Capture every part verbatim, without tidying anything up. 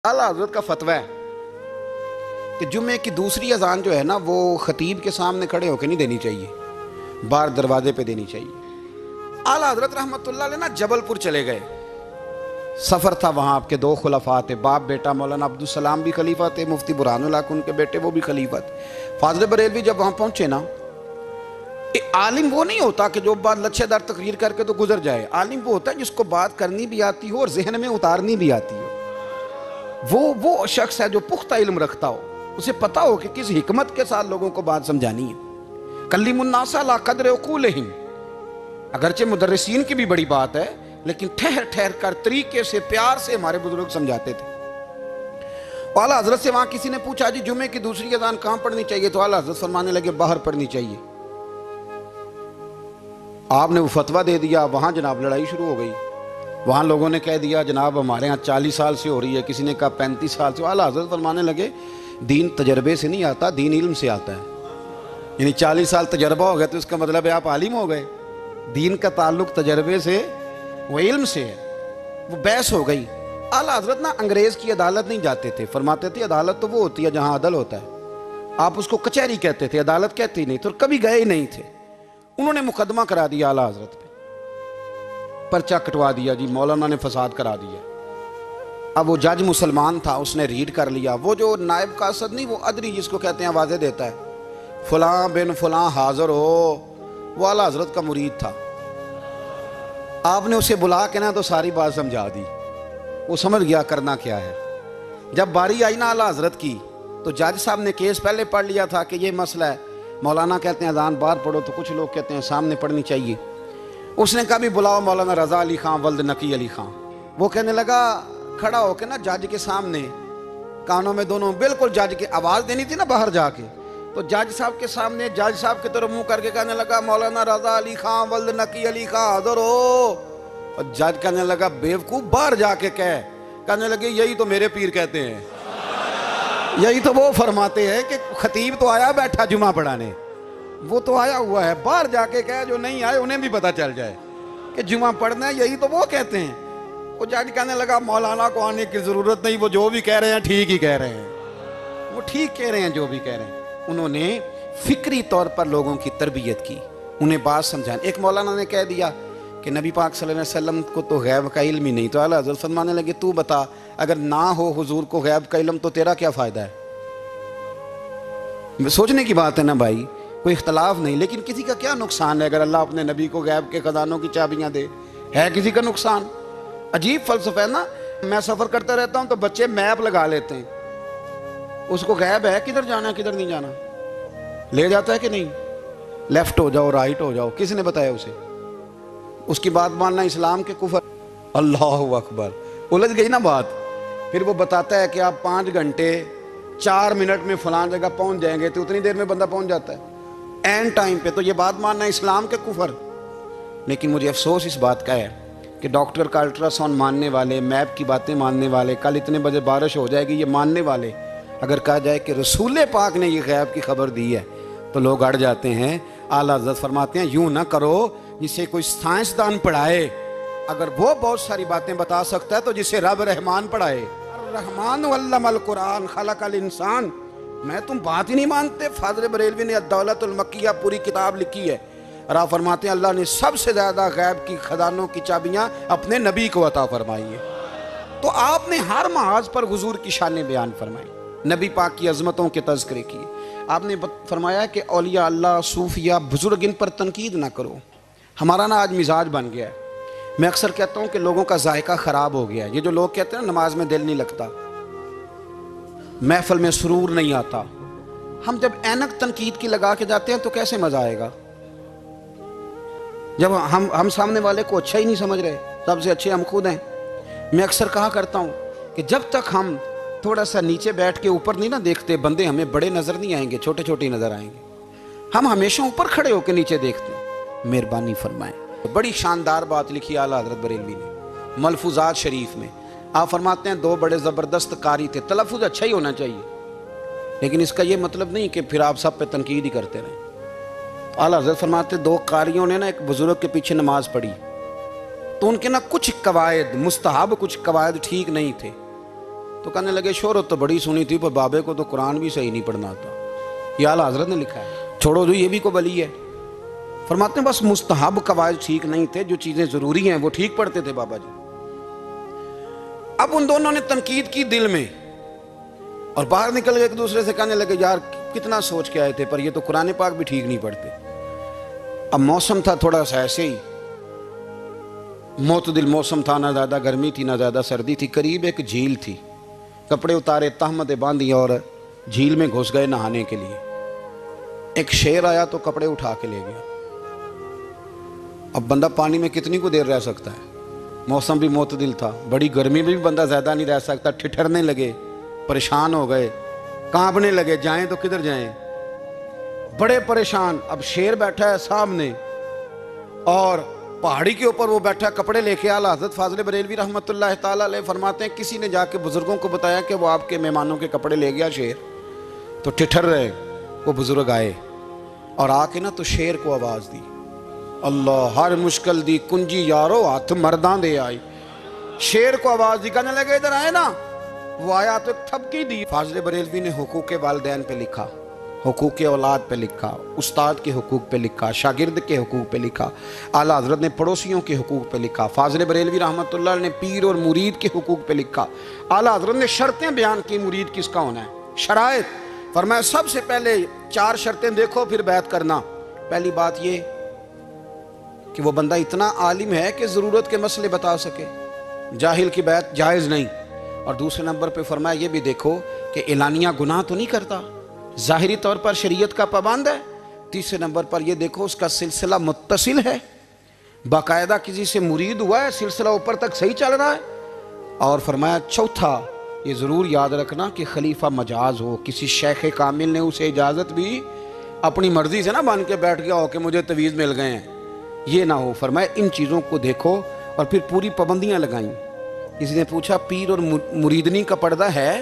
आला हज़रत का फतवा है कि जुम्मे की दूसरी अजान जो है ना वो खतीब के सामने खड़े होकर नहीं देनी चाहिए, बाहर दरवाजे पे देनी चाहिए। आला हज़रत रहमतुल्लाह अलैह ना जबलपुर चले गए, सफ़र था वहाँ, आपके दो खुलफा थे, बाप बेटा मौलाना अब्दुल सलाम भी खलीफा थे, मुफ्ती बुरहानुल हक उनके बेटे वो भी खलीफा थे। फाज़िल बरेलवी जब वहाँ पहुँचे ना, आलिम वो नहीं होता कि जो बात लच्छेदार तकरीर करके तो गुजर जाए। आलिम वो होता है जिसको बात करनी भी आती हो और जहन में उतारनी भी आती हो। वो वो शख्स है जो पुख्ता इल्म रखता हो, उसे पता हो कि किस हिकमत के साथ लोगों को बात समझानी है। कल्लिमुन्नास अला क़द्रि उक़ूलिहिम, अगरचे मुदर्रिसीन की भी बड़ी बात है, लेकिन ठहर ठहर कर तरीके से प्यार से हमारे बुजुर्ग समझाते थे। आला हज़रत से वहाँ किसी ने पूछा जी जुमे की दूसरी अज़ान कहाँ पढ़नी चाहिए, तो आला हज़रत फरमाने लगे बाहर पढ़नी चाहिए। आपने वो फतवा दे दिया, वहाँ जनाब लड़ाई शुरू हो गई। वहाँ लोगों ने कह दिया जनाब हमारे यहाँ चालीस साल से हो रही है, किसी ने कहा पैंतीस साल से। आला हज़रत फरमाने लगे दीन तजर्बे से नहीं आता, दीन इल्म से आता है। यानी चालीस साल तजर्बा हो गया तो इसका मतलब है आप आलिम हो गए। दीन का ताल्लुक तजर्बे से वो इल्म से है। वो बहस हो गई। आला हज़रत ना अंग्रेज़ की अदालत नहीं जाते थे, फरमाते थे अदालत तो वो होती है जहाँ अदल होता है, आप उसको कचहरी कहते थे, अदालत कहती नहीं, तो कभी गए ही नहीं थे। उन्होंने मुकदमा करा दिया आला हज़रत पे, पर्चा कटवा दिया जी मौलाना ने फसाद करा दिया। अब वो जज मुसलमान था, उसने रीड कर लिया। वो जो नायब कासद नहीं, वो अदरी जिसको कहते हैं आवाज़ें देता है, फलां बिन फलां हाज़िर हो, वो आला हज़रत का मुरीद था। आपने उसे बुला के ना तो सारी बात समझा दी, वो समझ गया करना क्या है। जब बारी आई ना आला हज़रत की, तो जज साहब ने केस पहले पढ़ लिया था कि ये मसला है, मौलाना कहते हैं अज़ान बाहर पढ़ो, तो कुछ लोग कहते हैं सामने पढ़नी चाहिए। उसने कहा भी बुलाओ मौलाना रज़ा अली खां वल्द नकी अली खां। वो कहने लगा खड़ा होकर ना जज के सामने, कानों में दोनों बिल्कुल जज के आवाज़ देनी थी ना बाहर जाके, तो जज साहब के सामने जज साहब की तरफ मुंह करके कहने लगा मौलाना रज़ा अली खां वल्द नकी अली खां हाज़िर हो। और जज कहने लगा बेवकूफ़ बाहर जाके कह। कहने लगे यही तो मेरे पीर कहते हैं, यही तो वो फरमाते हैं कि खतीब तो आया बैठा जुमा पढ़ाने, वो तो आया हुआ है, बाहर जाके कहे जो नहीं आए उन्हें भी पता चल जाए कि जुमा पढ़ना है, यही तो वो कहते हैं। वो जज कहने लगा मौलाना को आने की ज़रूरत नहीं, वो जो भी कह रहे हैं ठीक ही कह रहे हैं, वो ठीक कह रहे हैं जो भी कह रहे हैं। उन्होंने फिक्री तौर पर लोगों की तरबियत की, उन्हें बात समझाने। एक मौलाना ने कह दिया कि नबी पाक सल्लल्लाहु अलैहि वसल्लम को तो गैब का इल्म ही नहीं, तो आला हज़रत फरमाने लगे तू बता अगर ना हो हुजूर को गैब का इल्म तो तेरा क्या फ़ायदा है। सोचने की बात है ना भाई, कोई इख्तलाफ नहीं, लेकिन किसी का क्या नुकसान है अगर अल्लाह अपने नबी को गैब के खजानों की चाबियां दे, है किसी का नुकसान। अजीब फ़लसफ़ा है ना। मैं सफ़र करता रहता हूँ तो बच्चे मैप लगा लेते हैं, उसको गैब है किधर जाना है किधर नहीं जाना, ले जाता है कि नहीं, लेफ्ट हो जाओ राइट हो जाओ, किसने बताया उसे। उसकी बात मानना इस्लाम के कुफर। अल्लाहु अकबर, उलझ गई ना बात। फिर वो बताता है कि आप पाँच घंटे चार मिनट में फलां जगह पहुंच जाएंगे, तो उतनी देर में बंदा पहुंच जाता है एंड टाइम पे, तो ये बात मानना इस्लाम के कुफर। लेकिन मुझे अफसोस इस बात का है कि डॉक्टर का अल्ट्रासाउंड मानने वाले, मैप की बातें मानने वाले, कल इतने बजे बारिश हो जाएगी ये मानने वाले, अगर कहा जाए कि रसूल पाक ने ये गैब की खबर दी है तो लोग अड़ जाते हैं। आला हज़रत फरमाते हैं यूँ ना करो जिसे कोई साइंसदान पढ़ाए, अगर वो बहुत सारी बातें बता सकता है तो जिसे रब रहमान पढ़ाए। रहमान अल्लमल कुरान खलकल इंसान। मैं तुम बात ही नहीं मानते। फाज़िल बरेलवी ने अद-दौलतुल मक्किया पूरी किताब लिखी है, और आप फरमाते हैं अल्लाह ने सबसे ज़्यादा गैब की खजानों की चाबियाँ अपने नबी को अता फरमाई है। तो आपने हर महाज पर हुजूर की शान बयान फरमाई, नबी पाक की अजमतों के तज़किरे किए। आपने फरमाया कि औलिया अल्लाह सूफिया बुजुर्ग इन पर तनकीद ना करो। हमारा ना आज मिजाज बन गया है, मैं अक्सर कहता हूँ कि लोगों का जायका ख़राब हो गया है। ये जो लोग कहते हैं ना नमाज में दिल नहीं लगता, महफिल में सुरूर नहीं आता, हम जब ऐनक तनकीद की लगा के जाते हैं तो कैसे मज़ा आएगा। जब हम हम सामने वाले को अच्छा ही नहीं समझ रहे, सबसे अच्छे हम खुद हैं। मैं अक्सर कहा करता हूँ कि जब तक हम थोड़ा सा नीचे बैठ के ऊपर नहीं ना देखते, बंदे हमें बड़े नज़र नहीं आएंगे, छोटे छोटे नज़र आएंगे। हम हमेशा ऊपर खड़े होकर नीचे देखते हैं। मेहरबानी फरमाएं। बड़ी शानदार बात लिखी आला हज़रत बरेलवी ने मलफूज़ात शरीफ में। आप फरमाते हैं दो बड़े ज़बरदस्त कारी थे, तलफ़ुज़ अच्छा ही होना चाहिए, लेकिन इसका ये मतलब नहीं कि फिर आप सब पे तनकीद ही करते रहें। आला हज़रत फरमाते दो कारियों ने ना एक बुज़ुर्ग के पीछे नमाज पढ़ी, तो उनके ना कुछ कवायद मुस्तहब कुछ कवायद ठीक नहीं थे। تو کہنے لگے شہرت تو بڑی سنی تھی پر بابے کو تو قرآن بھی صحیح نہیں پڑھنا آتا. یہ اعلیٰ حضرت نے لکھا ہے. چھوڑو جو یہ بھی کو ولی ہے. فرماتے ہیں بس مستحب قواعد ٹھیک نہیں تھے, جو چیزیں ضروری ہیں وہ ٹھیک پڑھتے تھے بابا جی. اب ان دونوں نے تنقید کی دل میں اور باہر نکل گئے ایک دوسرے سے کہنے لگے یار کتنا سوچ کے آئے تھے پر یہ تو قرآن پاک بھی ٹھیک نہیں پڑھتے. اب موسم تھا تھوڑا سا ایسے ہی معتدل موسم تھا, نہ زیادہ گرمی تھی نہ زیادہ سردی تھی. قریب ایک جھیل تھی. کپڑے اتارے, تہمتیں باندھی اور جھیل میں گھس گئے نہانے کے لیے. ایک شیر آیا تو کپڑے اٹھا کے لے گیا. اب بندہ پانی میں کتنی کو دیر رہ سکتا ہے؟ موسم بھی معتدل تھا, بڑی گرمی میں بھی بندہ زیادہ نہیں رہ سکتا. ٹھٹھرنے لگے, پریشان ہو گئے, کانپنے لگے, جائیں تو کدھر جائیں, بڑے پریشان. اب شیر بیٹھا ہے سامنے اور پہاڑی کے اوپر وہ بیٹھا کپڑے لے کے. اعلیٰ حضرت فاضل بریلوی رحمۃ اللہ تعالیٰ علیہ فرماتے ہیں کسی نے جا کے بزرگوں کو بتایا کہ وہ آپ کے مہمانوں کے کپڑے لے گیا شیر. تو ٹھٹھر رہے. وہ بزرگ آئے اور آ کے نا تو شیر کو آواز دی, اللہ ہر مشکل دی کنجی یارو ہاتھ مردان دے آئی. شیر کو آواز دی, کہنے لگے ادھر آئے نا. وہ آیا تو ایک تھپکی دی. فاضل بریلوی نے حقوق والدین پہ لکھا, حقوق اولاد پہ لکھا, استاد کے حقوق پہ لکھا, شاگرد کے حقوق پہ لکھا. اعلیٰ حضرت نے پڑوسیوں کے حقوق پہ لکھا. فاضل بریلوی رحمۃ اللہ نے پیر اور مرید کے حقوق پہ لکھا. اعلیٰ حضرت نے شرطیں بیان کی مرید کس کا ہونا ہے, شرائط. فرمایا سب سے پہلے چار شرطیں دیکھو پھر بیعت کرنا. پہلی بات یہ کہ وہ بندہ اتنا عالم ہے کہ ضرورت کے مسئلے بتا سکے, جاہل کی بیعت جائز نہیں. اور دوسرے نمبر پہ فرمایا یہ بھی دیکھو کہ اعلانیہ گناہ تو نہیں کرتا, ظاہری طور پر شریعت کا پابند ہے. تیسرے نمبر پر یہ دیکھو اس کا سلسلہ متصل ہے, باقاعدہ کسی سے مرید ہوا ہے, سلسلہ اوپر تک صحیح چل رہا ہے. اور فرمایا چوتھا یہ ضرور یاد رکھنا کہ خلیفہ مجاز ہو, کسی شیخ کامل نے اسے اجازت بھی اپنی مرضی سے نہ بن کے بیٹھ گیا ہو کہ مجھے تویز مل گئے ہیں, یہ نہ ہو. فرمایا ان چیزوں کو دیکھو اور پھر پوری پابندیاں لگائیں. کسی نے پوچھا پیر اور مریدنی کا پردہ ہے؟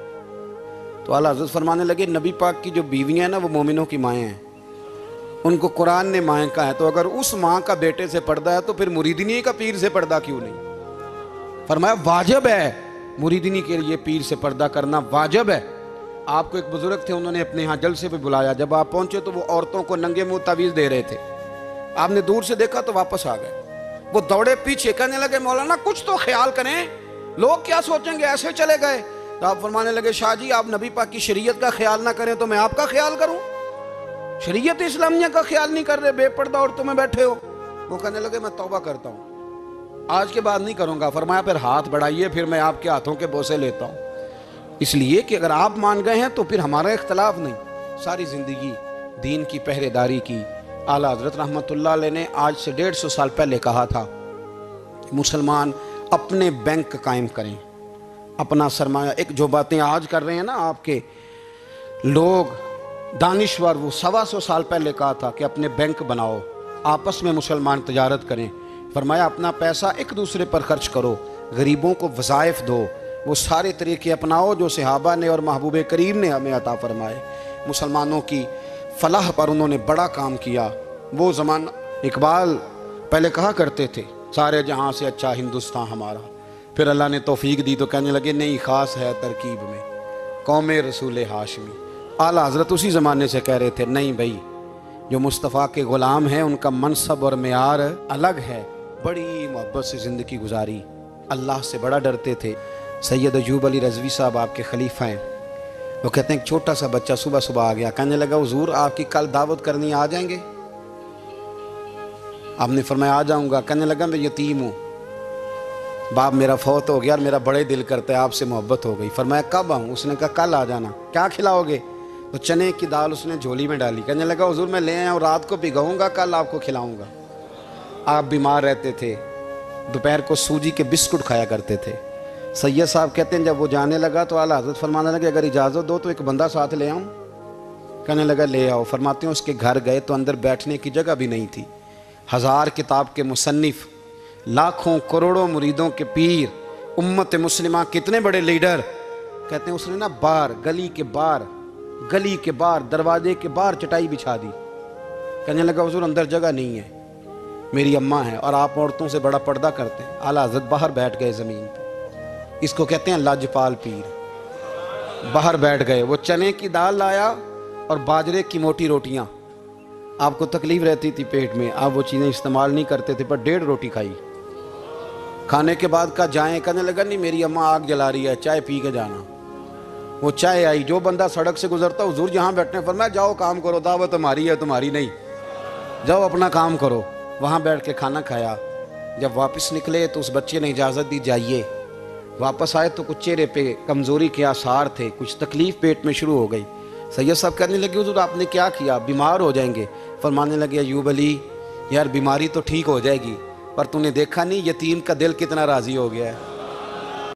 تو اعلیٰ حضرت فرمانے لگے نبی پاک کی جو بیویاں ہیں نا وہ مومنوں کی مائیں ہیں, ان کو قرآن نے مائیں کہا ہے. تو اگر اس ماں کا بیٹے سے پردہ ہے تو پھر مریدنی کا پیر سے پردہ کیوں نہیں؟ فرمایا واجب ہے مریدنی کے لیے پیر سے پردہ کرنا, واجب ہے. آپ کو ایک بزرگ تھے, انہوں نے اپنے ہاں جلسے پہ بلایا. جب آپ پہنچے تو وہ عورتوں کو ننگے منہ تعویذ دے رہے تھے. آپ نے دور سے دیکھا تو واپس آ گئے. وہ دوڑے پیچھے, کہنے لگے مولانا کچھ تو خیال کریں, لوگ کیا سوچیں گے, ایسے چلے گئے. تو آپ فرمانے لگے شاہ جی آپ نبی پاک کی شریعت کا خیال نہ کریں تو میں آپ کا خیال کروں؟ شریعت اسلامیہ کا خیال نہیں کر رہے, بے پردہ عورتوں میں بیٹھے ہو. وہ کہنے لگے میں توبہ کرتا ہوں, آج کے بعد نہیں کروں گا. فرمایا پھر ہاتھ بڑھائیے, پھر میں آپ کے ہاتھوں کے بوسے لیتا ہوں. اس لیے کہ اگر آپ مان گئے ہیں تو پھر ہمارا اختلاف نہیں. ساری زندگی دین کی پہرے داری کی. اعلیٰ حضرت رحمۃ اللہ علیہ نے آج سے ڈیڑھ سو سال پہلے کہا تھا کہ مسلمان اپنے بینک قائم کریں, اپنا سرمایہ. ایک جو باتیں آج کر رہے ہیں نا آپ کے لوگ دانشور, وہ سوا سو سال پہلے کہا تھا کہ اپنے بینک بناؤ, آپس میں مسلمان تجارت کریں. فرمایا اپنا پیسہ ایک دوسرے پر خرچ کرو, غریبوں کو وظائف دو, وہ سارے طریقے اپناؤ جو صحابہ نے اور محبوب کریم نے ہمیں عطا فرمائے. مسلمانوں کی فلاح پر انہوں نے بڑا کام کیا. وہ زمانہ اقبال پہلے کہا کرتے تھے سارے جہاں سے اچھا ہندوستان ہمارا, پھر اللہ نے توفیق دی تو کہنے لگے نہیں خاص ہے ترکیب میں قوم رسول ہاشمی. اعلیٰ حضرت اسی زمانے سے کہہ رہے تھے نہیں بھائی جو مصطفیٰ کے غلام ہیں ان کا منصب اور معیار الگ ہے. بڑی محبت سے زندگی گزاری, اللہ سے بڑا ڈرتے تھے. سید ایوب علی رضوی صاحب آپ کے خلیفہ ہیں. وہ کہتے ہیں ایک چھوٹا سا بچہ صبح صبح آ گیا, کہنے لگا حضور آپ کی کل دعوت کرنی آ جائیں گے؟ آپ نے فرمایا آ جاؤں گا. کہنے لگا میں یتیم ہوں, باپ میرا فوت ہو گیا اور میرا بڑے دل کرتا ہے آپ سے محبت ہو گئی. فرمایا کب آؤں؟ اس نے کہا کل آ جانا. کیا کھلاؤ گے؟ تو چنے کی دال اس نے جھولی میں ڈالی. کہنے لگا حضور میں لے آیا ہوں, رات کو بھگاؤں گا, کل آپ کو کھلاؤں گا. آپ بیمار رہتے تھے, دوپہر کو سوجی کے بسکٹ کھایا کرتے تھے. سید صاحب کہتے ہیں جب وہ جانے لگا تو اعلیٰ حضرت فرمانے لگے اگر اجازت دو تو ایک بندہ ساتھ لے آؤں. کہنے لگا لے آؤ. فرماتے ہیں اس کے گھر گئے تو اندر بیٹھنے کی جگہ بھی نہیں تھی. ہزار کتاب کے مصنف, لاکھوں کروڑوں مریدوں کے پیر, امت مسلمہ کتنے بڑے لیڈر. کہتے ہیں اس نے نا باہر گلی کے باہر گلی کے باہر دروازے کے باہر چٹائی بچھا دی. کہنے لگا حضور اندر جگہ نہیں ہے, میری اماں ہے اور آپ عورتوں سے بڑا پردہ کرتے ہیں. اعلیٰ حضرت باہر بیٹھ گئے زمین پہ. اس کو کہتے ہیں لاجپال پیر۔ باہر بیٹھ گئے، وہ چنے کی دال لایا اور باجرے کی موٹی روٹیاں۔ آپ کو تکلیف رہتی تھی پیٹ میں، آپ وہ چیزیں استعمال نہیں کرتے تھے، پر ڈیڑھ روٹی کھائی۔ کھانے کے بعد کا جائیں، کہنے لگا نہیں میری اماں آگ جلا رہی ہے، چائے پی کے جانا۔ وہ چائے آئی، جو بندہ سڑک سے گزرتا حضور جہاں بیٹھنے فرمایا جاؤ کام کرو، دعوت ہماری ہے تمہاری نہیں، جاؤ اپنا کام کرو۔ وہاں بیٹھ کے کھانا کھایا۔ جب واپس نکلے تو اس بچے نے اجازت دی جائیے۔ واپس آئے تو کچھ چہرے پہ کمزوری کے آثار تھے، کچھ تکلیف پیٹ میں شروع ہو گئی۔ سید صاحب کہنے لگے حضور آپ نے کیا کیا، بیمار ہو جائیں گے۔ فرمانے لگے ایوب علی یار بیماری تو ٹھیک ہو جائے گی، پر تو نے دیکھا نہیں یتیم کا دل کتنا راضی ہو گیا ہے۔